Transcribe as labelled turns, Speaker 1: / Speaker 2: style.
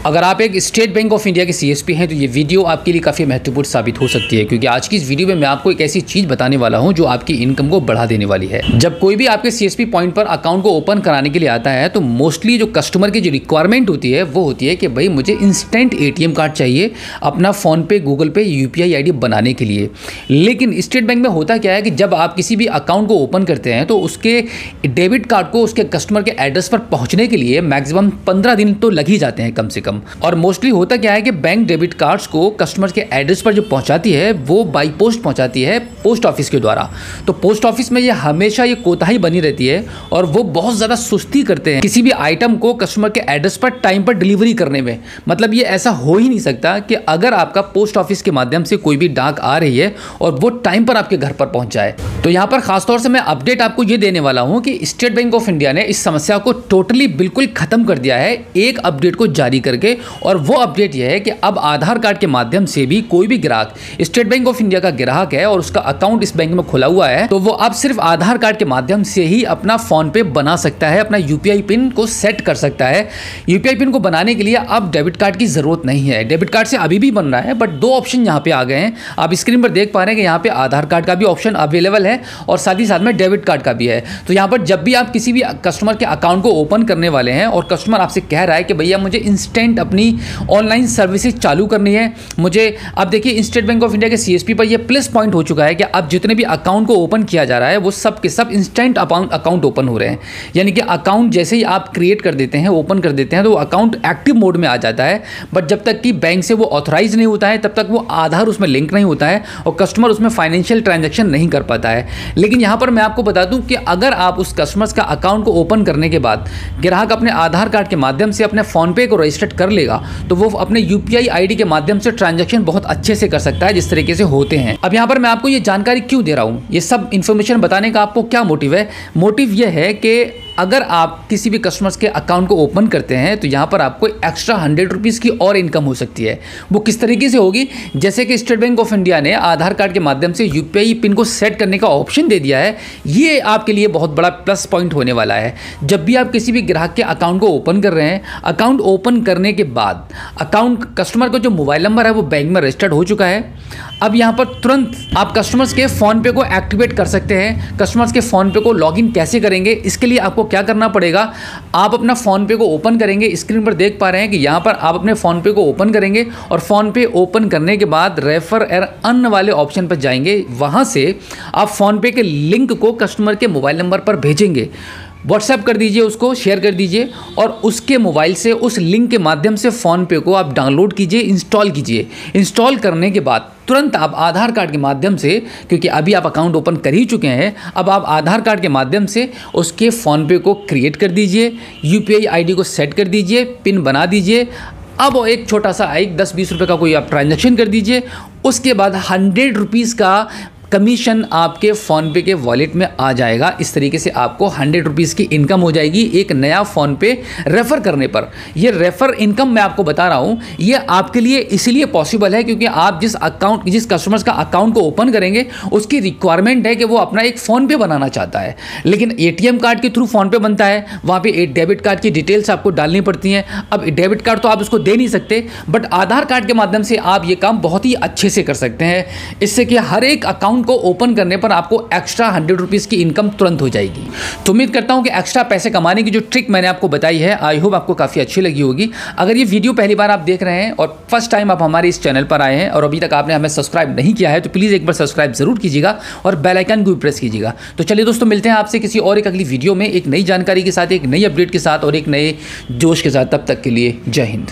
Speaker 1: अगर आप एक स्टेट बैंक ऑफ इंडिया के सीएसपी हैं तो ये वीडियो आपके लिए काफ़ी महत्वपूर्ण साबित हो सकती है, क्योंकि आज की इस वीडियो में मैं आपको एक ऐसी चीज़ बताने वाला हूं जो आपकी इनकम को बढ़ा देने वाली है। जब कोई भी आपके सीएसपी पॉइंट पर अकाउंट को ओपन कराने के लिए आता है तो मोस्टली जो कस्टमर की जो रिक्वायरमेंट होती है वो होती है कि भाई मुझे इंस्टेंट ATM कार्ड चाहिए अपना फ़ोन पे, गूगल पे, UPI ID बनाने के लिए। लेकिन स्टेट बैंक में होता क्या है कि जब आप किसी भी अकाउंट को ओपन करते हैं तो उसके डेबिट कार्ड को उसके कस्टमर के एड्रेस पर पहुँचने के लिए मैक्सिमम 15 दिन तो लग ही जाते हैं कम से कम। और मोस्टली होता क्या है कि बैंक डेबिट कार्ड्स को कस्टमर के एड्रेस पर जो पहुंचाती है वो बाई पोस्ट पहुंचाती है, पोस्ट ऑफिस के द्वारा। तो पोस्ट ऑफिस में ये हमेशा ये कोताही बनी रहती है और वो बहुत ज़्यादा सुस्ती करते हैं किसी भी आइटम को कस्टमर के एड्रेस पर टाइम पर डिलीवरी करने में। मतलब ये ऐसा हो ही नहीं सकता कि अगर आपका पोस्ट ऑफिस के माध्यम से कोई भी डाक आ रही है और वो टाइम पर आपके घर पर पहुंच जाए। तो यहाँ पर खासतौर से मैं अपडेट आपको ये देने वाला हूँ कि स्टेट बैंक ऑफ इंडिया ने इस समस्या को टोटली बिल्कुल खत्म कर दिया है एक अपडेट को जारी करके। और वो अपडेट यह है कि अब आधार कार्ड के माध्यम से भी कोई भी ग्राहक स्टेट बैंक ऑफ इंडिया का ग्राहक है और उसका अकाउंट इस बैंक में खुला हुआ है तो वो अब सिर्फ आधार कार्ड के माध्यम से ही अपना फोन पे बना सकता है, अपना UPI पिन को सेट कर सकता है। UPI पिन को बनाने के लिए अब डेबिट कार्ड की जरूरत नहीं है। डेबिट कार्ड से अभी भी बन रहा है, बट दो ऑप्शन यहाँ पे आ गए हैं। आप स्क्रीन पर देख पा रहे हैं कि यहाँ पे आधार कार्ड का भी ऑप्शन अवेलेबल है और साथ ही साथ में डेबिट कार्ड का भी है। तो यहाँ पर जब भी आप किसी भी कस्टमर के अकाउंट को ओपन करने वाले हैं और कस्टमर आपसे कह रहा है कि भैया मुझे इंस्टेंट अपनी ऑनलाइन सर्विसेज चालू करनी है, मुझे अब देखिए स्टेट बैंक ऑफ इंडिया के CSP पर ये प्लस पॉइंट हो चुका है कि अब जितने भी अकाउंट को ओपन किया जा रहा है वो सब के सब इंस्टेंट अकाउंट ओपन हो रहे हैं। यानी कि अकाउंट जैसे ही आप क्रिएट कर देते हैं, ओपन कर देते हैं तो अकाउंट एक्टिव मोड में आ जाता है। बट जब तक कि बैंक से वो ऑथराइज नहीं होता है तब तक वो आधार उसमें लिंक नहीं होता है और कस्टमर उसमें फाइनेंशियल ट्रांजेक्शन नहीं कर पाता है। लेकिन यहाँ पर मैं आपको बता दूँ कि अगर आप उस कस्टमर्स का अकाउंट को ओपन करने के बाद ग्राहक अपने आधार कार्ड के माध्यम से अपने फोन पे को रजिस्टर कर लेगा तो वो अपने UPI ID के माध्यम से ट्रांजैक्शन बहुत अच्छे से कर सकता है जिस तरीके से होते हैं। अब यहाँ पर मैं आपको ये जानकारी क्यों दे रहा हूँ, ये सब इन्फॉर्मेशन बताने का आपको क्या मोटिव है? मोटिव ये है कि अगर आप किसी भी कस्टमर्स के अकाउंट को ओपन करते हैं तो यहाँ पर आपको एक्स्ट्रा 100 रुपीज़ की और इनकम हो सकती है। वो किस तरीके से होगी? जैसे कि स्टेट बैंक ऑफ इंडिया ने आधार कार्ड के माध्यम से UPI पिन को सेट करने का ऑप्शन दे दिया है। ये आपके लिए बहुत बड़ा प्लस पॉइंट होने वाला है। जब भी आप किसी भी ग्राहक के अकाउंट को ओपन कर रहे हैं, अकाउंट ओपन करने के बाद अकाउंट कस्टमर का जो मोबाइल नंबर है वो बैंक में रजिस्टर्ड हो चुका है। अब यहाँ पर तुरंत आप कस्टमर्स के फ़ोन पे को एक्टिवेट कर सकते हैं। कस्टमर्स के फ़ोन पे को लॉगिन कैसे करेंगे? इसके लिए आपको क्या करना पड़ेगा, आप अपना फ़ोन पे को ओपन करेंगे। स्क्रीन पर देख पा रहे हैं कि यहाँ पर आप अपने फ़ोन पे को ओपन करेंगे और फ़ोन पे ओपन करने के बाद रेफर एयर अर्न वाले ऑप्शन पर जाएंगे। वहाँ से आप फ़ोन पे के लिंक को कस्टमर के मोबाइल नंबर पर भेजेंगे। व्हाट्सएप कर दीजिए, उसको शेयर कर दीजिए और उसके मोबाइल से उस लिंक के माध्यम से फ़ोन पे को आप डाउनलोड कीजिए, इंस्टॉल कीजिए। इंस्टॉल करने के बाद तुरंत आप आधार कार्ड के माध्यम से, क्योंकि अभी आप अकाउंट ओपन कर ही चुके हैं, अब आप आधार कार्ड के माध्यम से उसके फ़ोन पे को क्रिएट कर दीजिए, UPI ID को सेट कर दीजिए, पिन बना दीजिए। अब एक छोटा सा 10-20 रुपये का कोई आप ट्रांजैक्शन कर दीजिए। उसके बाद 100 रुपीज़ का कमीशन आपके फ़ोन पे के वॉलेट में आ जाएगा। इस तरीके से आपको 100 रुपीज़ की इनकम हो जाएगी एक नया फ़ोन पे रेफ़र करने पर। ये रेफ़र इनकम मैं आपको बता रहा हूँ, ये आपके लिए इसलिए पॉसिबल है क्योंकि आप जिस कस्टमर्स का अकाउंट को ओपन करेंगे उसकी रिक्वायरमेंट है कि वो अपना एक फ़ोन पे बनाना चाहता है। लेकिन ATM कार्ड के थ्रू फ़ोन पे बनता है, वहाँ पर एक डेबिट कार्ड की डिटेल्स आपको डालनी पड़ती हैं। अब डेबिट कार्ड तो आप उसको दे नहीं सकते, बट आधार कार्ड के माध्यम से आप ये काम बहुत ही अच्छे से कर सकते हैं। इससे कि हर एक अकाउंट को ओपन करने पर आपको एक्स्ट्रा 100 रुपीज़ की इनकम तुरंत हो जाएगी। तो उम्मीद करता हूं कि एक्स्ट्रा पैसे कमाने की जो ट्रिक मैंने आपको बताई है, आई होप आपको काफ़ी अच्छी लगी होगी। अगर ये वीडियो पहली बार आप देख रहे हैं और फर्स्ट टाइम आप हमारे इस चैनल पर आए हैं और अभी तक आपने हमें सब्सक्राइब नहीं किया है तो प्लीज़ एक बार सब्सक्राइब जरूर कीजिएगा और बेल आइकन को भी प्रेस कीजिएगा। तो चलिए दोस्तों, मिलते हैं आपसे किसी और एक अगली वीडियो में एक नई जानकारी के साथ, एक नई अपडेट के साथ और एक नए जोश के साथ। तब तक के लिए जय हिंद।